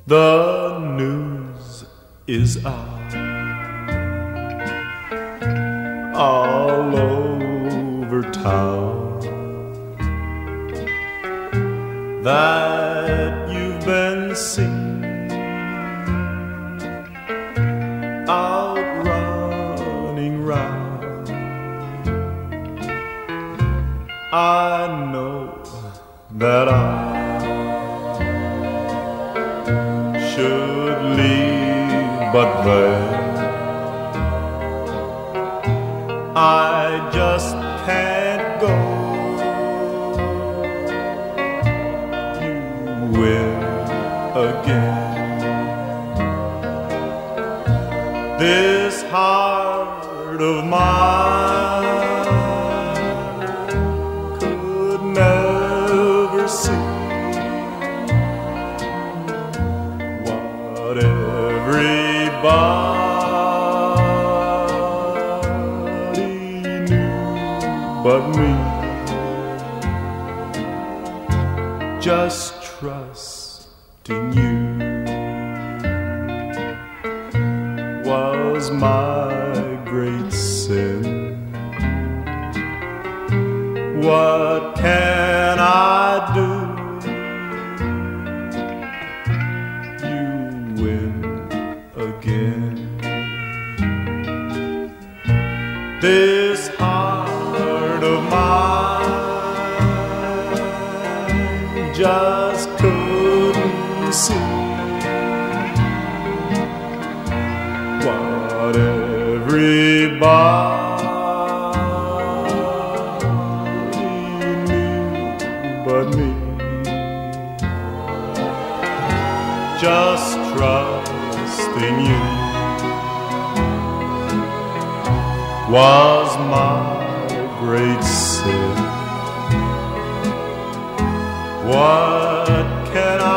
The news is out all over town that you've been seen out running round. I know that I should leave, but then I just can't go. You win again. This heart of mine could never see what everybody knew but me. Just trusting you was my great sin. What can I do? You win again. This heart of mine just couldn't see what everybody knew but me. Just trusting you was my great sin. What can I